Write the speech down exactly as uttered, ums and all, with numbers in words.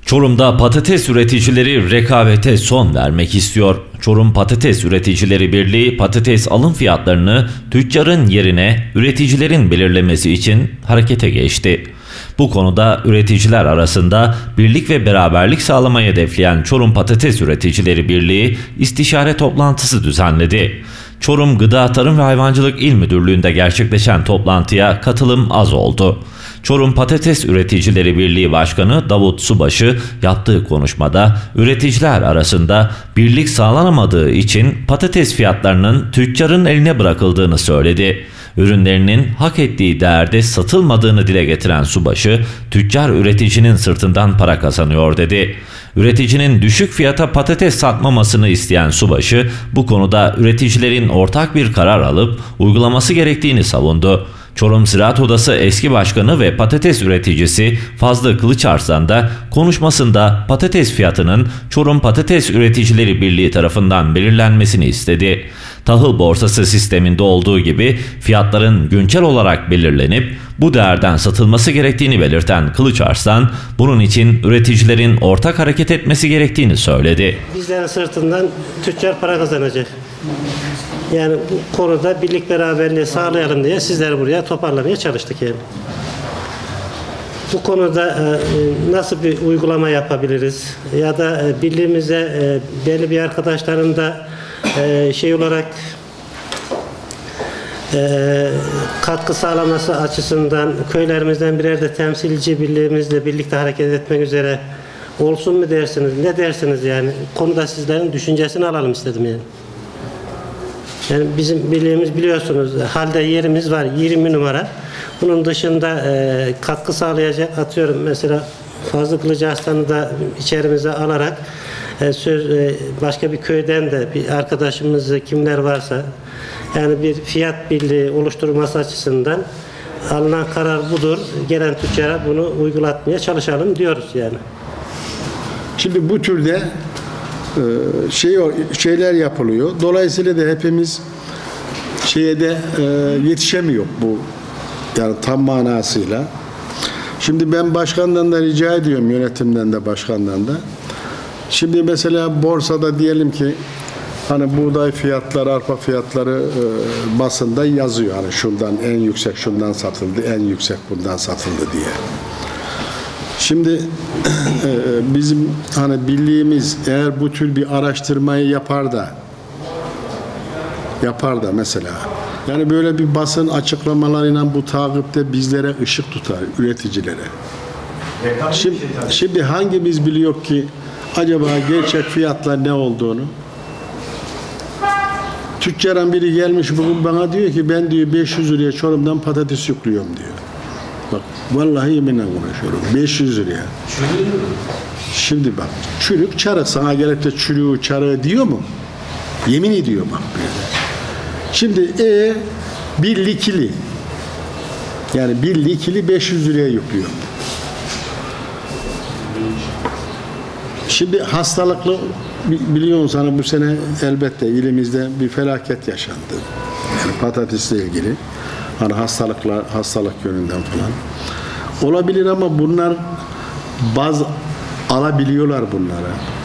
Çorum'da patates üreticileri rekabete son vermek istiyor. Çorum Patates Üreticileri Birliği patates alım fiyatlarını tüccarın yerine üreticilerin belirlemesi için harekete geçti. Bu konuda üreticiler arasında birlik ve beraberlik sağlamayı hedefleyen Çorum Patates Üreticileri Birliği istişare toplantısı düzenledi. Çorum Gıda Tarım ve Hayvancılık İl Müdürlüğü'nde gerçekleşen toplantıya katılım az oldu. Çorum Patates Üreticileri Birliği Başkanı Davut Subaşı yaptığı konuşmada üreticiler arasında birlik sağlanamadığı için patates fiyatlarının tüccarın eline bırakıldığını söyledi. Ürünlerinin hak ettiği değerde satılmadığını dile getiren Subaşı, tüccar üreticinin sırtından para kazanıyor dedi. Üreticinin düşük fiyata patates satmamasını isteyen Subaşı, bu konuda üreticilerin ortak bir karar alıp uygulaması gerektiğini savundu. Çorum Ziraat Odası eski başkanı ve patates üreticisi Fazlı Kılıçarslan da konuşmasında patates fiyatının Çorum Patates Üreticileri Birliği tarafından belirlenmesini istedi. Tahıl borsası sisteminde olduğu gibi fiyatların güncel olarak belirlenip bu değerden satılması gerektiğini belirten Kılıçarslan, bunun için üreticilerin ortak hareket etmesi gerektiğini söyledi. Bizlerin sırtından tüccar para kazanacak. Yani bu konuda birlik beraberliği sağlayalım diye sizleri buraya toparlamaya çalıştık yani. Bu konuda e, nasıl bir uygulama yapabiliriz ya da e, birliğimize e, belli bir arkadaşların da e, şey olarak e, katkı sağlaması açısından köylerimizden birer de temsilci birliğimizle birlikte hareket etmek üzere olsun mu dersiniz, ne dersiniz yani? Konuda sizlerin düşüncesini alalım istedim yani. Yani bizim birliğimiz biliyorsunuz halde yerimiz var yirmi numara. Bunun dışında e, katkı sağlayacak atıyorum mesela Fazlı Kılıçarslan'ı da içerimize alarak e, söz e, başka bir köyden de bir arkadaşımız kimler varsa yani bir fiyat birliği oluşturması açısından alınan karar budur. Gelen tüccara bunu uygulatmaya çalışalım diyoruz yani. Şimdi bu türde şey şeyler yapılıyor. Dolayısıyla da hepimiz şeye de e, yetişemiyor bu yani tam manasıyla. Şimdi ben başkandan da rica ediyorum, yönetimden de başkandan da. Şimdi mesela borsada diyelim ki hani buğday fiyatları, arpa fiyatları e, basında yazıyor. Hani şundan en yüksek şundan satıldı, en yüksek bundan satıldı diye. Şimdi bizim hani birliğimiz eğer bu tür bir araştırmayı yapar da yapar da mesela yani böyle bir basın açıklamalarıyla bu takipte bizlere ışık tutar, üreticilere. Şimdi, şimdi hangimiz biliyor ki acaba gerçek fiyatlar ne olduğunu? Tüccarın biri gelmiş bugün bana diyor ki ben diyor beş yüz liraya Çorum'dan patates yüklüyorum diyor. Bak vallahi yeminle konuşuyorum. beş yüz liraya. Şimdi bak çürük çarık sana gelip de çürüğü çarığı diyor mu? Yemin ediyor bak böyle. Şimdi e bir likili yani bir likili beş yüz liraya yüklüyor. Şimdi hastalıklı biliyorsun sana bu sene elbette ilimizde bir felaket yaşandı. Yani patatesle ilgili. Hani hastalıklar, hastalık yönünden falan. Olabilir ama bunlar bazı alabiliyorlar bunlara.